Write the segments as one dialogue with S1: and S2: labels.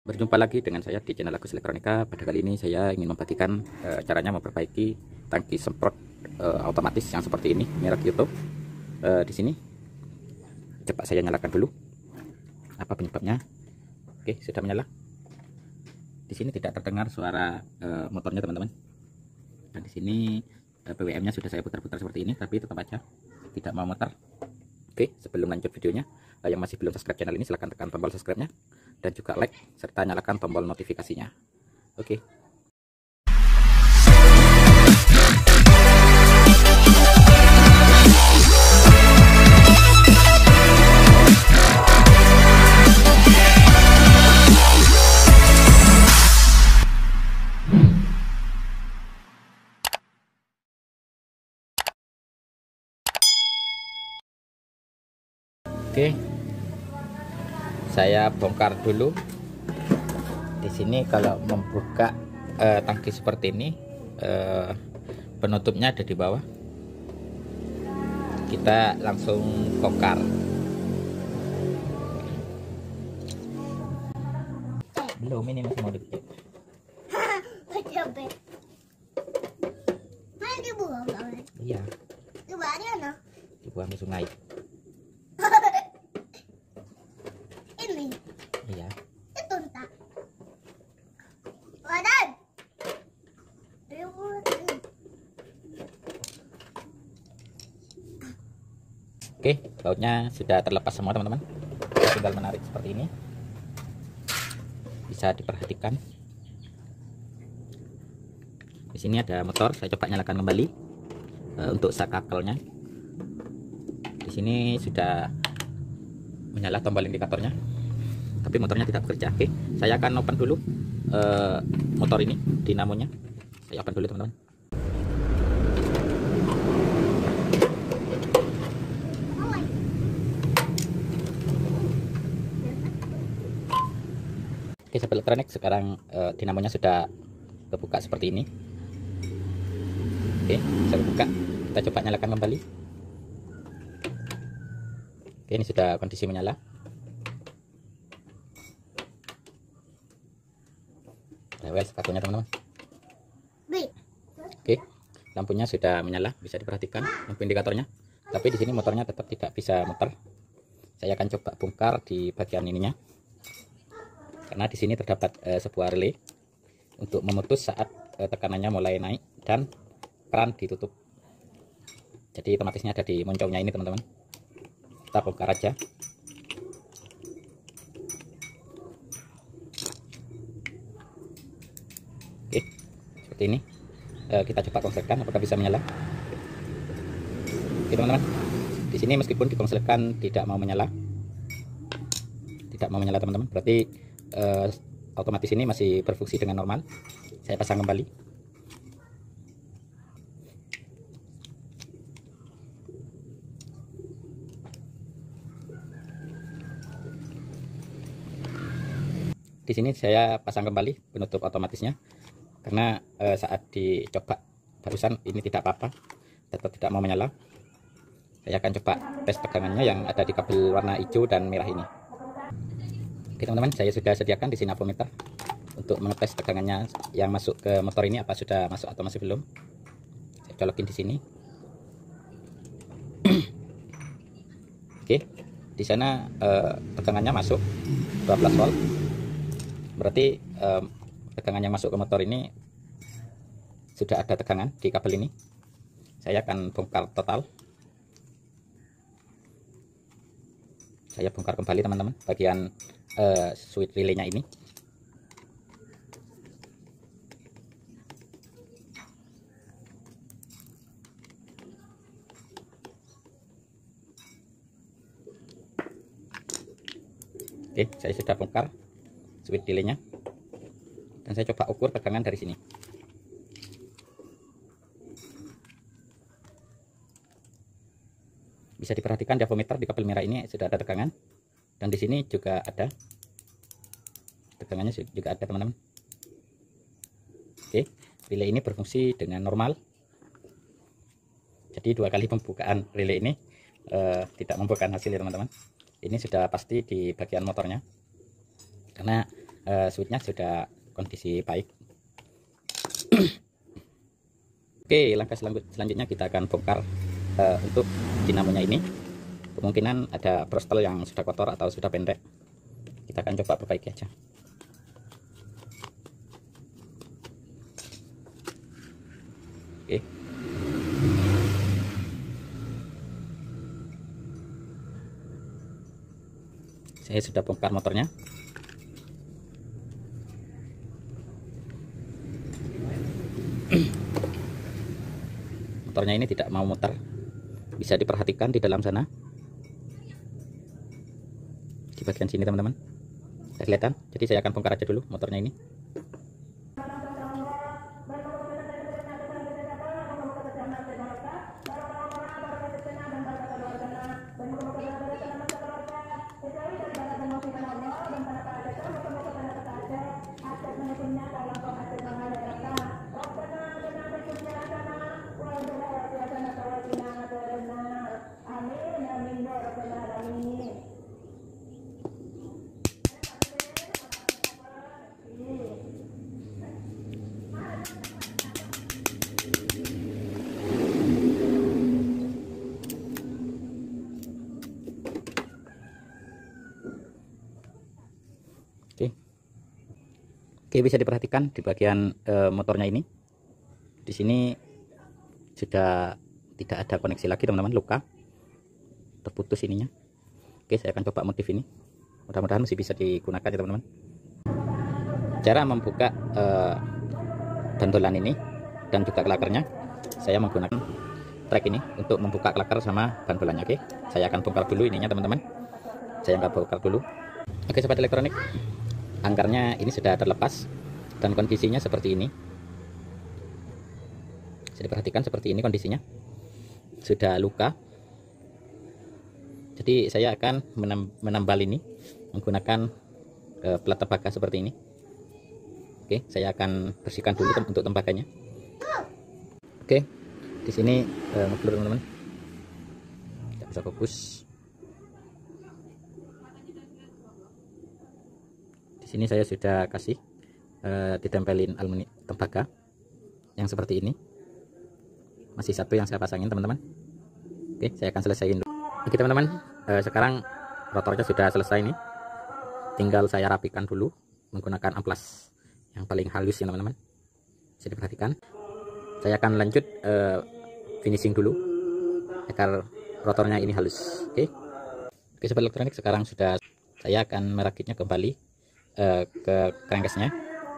S1: Berjumpa lagi dengan saya di channel Agus Elektronika. Pada kali ini saya ingin membagikan caranya memperbaiki tangki semprot otomatis yang seperti ini, merek YouTube. Di sini coba saya nyalakan dulu. Apa penyebabnya? Oke, sudah menyala. Di sini tidak terdengar suara motornya, teman-teman. Dan di sini PWM-nya sudah saya putar-putar seperti ini, tapi tetap aja tidak mau muter. Oke, sebelum lanjut videonya, yang masih belum subscribe channel ini silahkan tekan tombol subscribe-nya dan juga like serta nyalakan tombol notifikasinya. Oke. Oke, saya bongkar dulu. Di sini kalau membuka tangki seperti ini, penutupnya ada di bawah. Kita langsung bongkar. Belum, ini masih mau dikit. Iya. Dibuang ke sungai. Iya.
S2: Itu entah. Wadan.
S1: Oke, bautnya sudah terlepas semua, teman-teman. Tinggal menarik seperti ini. Bisa diperhatikan. Di sini ada motor, saya coba nyalakan kembali untuk sakakelnya. Di sini sudah menyala tombol indikatornya, tapi motornya tidak bekerja. Oke, saya akan open dulu motor ini, dinamonya. Saya open dulu, teman-teman. Oke, sobat elektronik, sekarang dinamonya sudah kebuka seperti ini. Oke, saya buka. Kita coba nyalakan kembali. Oke, ini sudah kondisi menyala. Rewel sepatunya, teman-teman. Oke, lampunya sudah menyala, bisa diperhatikan lampu indikatornya. Tapi di sini motornya tetap tidak bisa muter. Saya akan coba bongkar di bagian ininya, karena di sini terdapat sebuah relay untuk memutus saat tekanannya mulai naik dan keran ditutup. Jadi otomatisnya ada di moncongnya ini, teman-teman. Kita bongkar aja. Oke, seperti ini. Kita coba konsletkan apakah bisa menyala. Oke, teman-teman. Di sini meskipun dikonsletkan tidak mau menyala. Tidak mau menyala, teman-teman. Berarti otomatis ini masih berfungsi dengan normal. Saya pasang kembali. Di sini saya pasang kembali penutup otomatisnya, karena saat dicoba barusan ini tidak apa-apa, tetap tidak mau menyala. Saya akan coba tes tegangannya yang ada di kabel warna hijau dan merah ini. Oke, teman-teman, saya sudah sediakan di sini avometer untuk mengetes tegangannya yang masuk ke motor ini, apa sudah masuk atau masih belum. Saya colokin di sini. Oke, di sana tegangannya masuk 12 volt. Berarti tegangan yang masuk ke motor ini sudah ada tegangan di kabel ini. Saya akan bongkar total. Saya bongkar kembali, teman-teman, bagian switch relaynya ini. Oke, saya sudah bongkar switch relaynya, dan saya coba ukur tegangan dari sini. Bisa diperhatikan di avometer di kabel merah ini sudah ada tegangan, dan di sini juga ada tegangannya, juga ada, teman-teman. Oke, relay ini berfungsi dengan normal. Jadi 2 kali pembukaan relay ini tidak membuahkan hasil, ya teman-teman. Ini sudah pasti di bagian motornya, karena switchnya sudah kondisi baik. Oke, langkah selanjutnya kita akan bongkar untuk dinamonya ini. Kemungkinan ada brostel yang sudah kotor atau sudah pendek, kita akan coba perbaiki aja. Oke, saya sudah bongkar motornya. Motornya ini tidak mau muter, bisa diperhatikan di dalam sana, di bagian sini teman-teman, tidak kelihatan. Jadi saya akan bongkar aja dulu motornya ini. Oke, bisa diperhatikan di bagian motornya ini. Di sini sudah tidak ada koneksi lagi teman-teman, luka, terputus ininya. Oke, saya akan coba modif ini. Mudah-mudahan masih bisa digunakan ya teman-teman. Cara membuka bandolan ini dan juga klakernya, saya menggunakan trek ini untuk membuka klaker sama bandolannya. Oke, saya akan bongkar dulu ininya teman-teman. Saya akan bongkar dulu. Oke sobat elektronik, angkarnya ini sudah terlepas dan kondisinya seperti ini. Bisa diperhatikan seperti ini kondisinya, sudah luka. Jadi saya akan menambal ini menggunakan plat tembaga seperti ini. Oke, saya akan bersihkan dulu untuk tembaganya. Oke, di sini ngeblur teman-teman, tidak bisa fokus. Di sini saya sudah kasih ditempelin aluminium tembaga yang seperti ini. Masih satu yang saya pasangin teman-teman. Oke, saya akan selesaiin dulu. Oke teman-teman, sekarang rotornya sudah selesai nih. Tinggal saya rapikan dulu menggunakan amplas yang paling halus ya teman-teman. Bisa diperhatikan. Saya akan lanjut finishing dulu agar rotornya ini halus. Oke. Oke sobat elektronik, sekarang sudah saya akan merakitnya kembali ke crankcase-nya.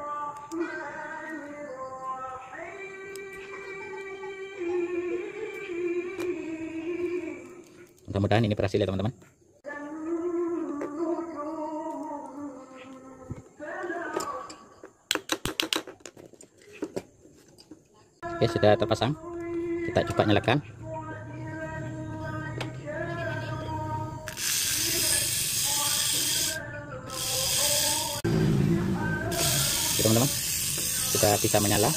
S1: Mudah-mudahan ini berhasil ya teman-teman. Oke, sudah terpasang. Kita coba nyalakan. Oke, teman-teman, sudah bisa menyala.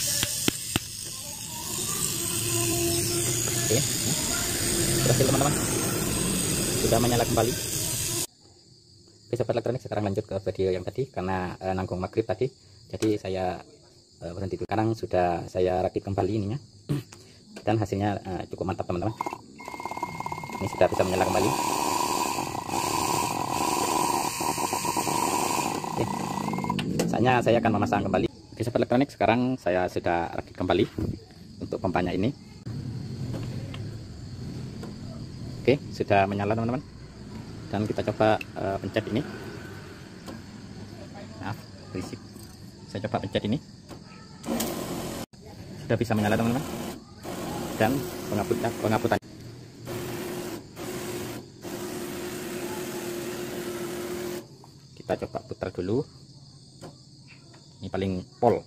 S1: Oke, berhasil teman-teman, sudah menyala kembali. Oke sobat elektronik, sekarang lanjut ke video yang tadi. Karena nanggung maghrib tadi, jadi saya berhenti dulu. Sekarang sudah saya rakit kembali ininya dan hasilnya cukup mantap teman-teman. Ini sudah bisa menyala kembali. Oke, saatnya saya akan memasang kembali. Oke sobat elektronik, sekarang saya sudah rakit kembali untuk pompanya ini. Oke, sudah menyala teman-teman, dan kita coba pencet ini. Maaf, berisik. Saya coba pencet ini, sudah bisa menyala teman-teman, dan pengaputan. Kita coba putar dulu. Ini paling pol.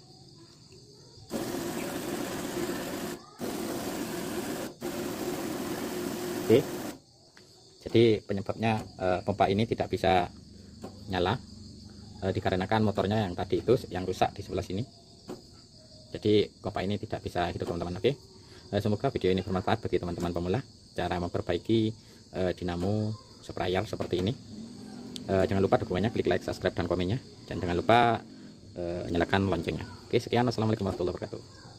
S1: Oke, jadi penyebabnya pompa ini tidak bisa nyala dikarenakan motornya yang tadi itu yang rusak di sebelah sini. Jadi pompa ini tidak bisa hidup teman-teman. Oke, semoga video ini bermanfaat bagi teman-teman pemula cara memperbaiki dinamo sprayer seperti ini. Jangan lupa dukungannya, klik like, subscribe, dan komennya, dan jangan lupa nyalakan loncengnya. Oke, sekian, assalamualaikum warahmatullahi wabarakatuh.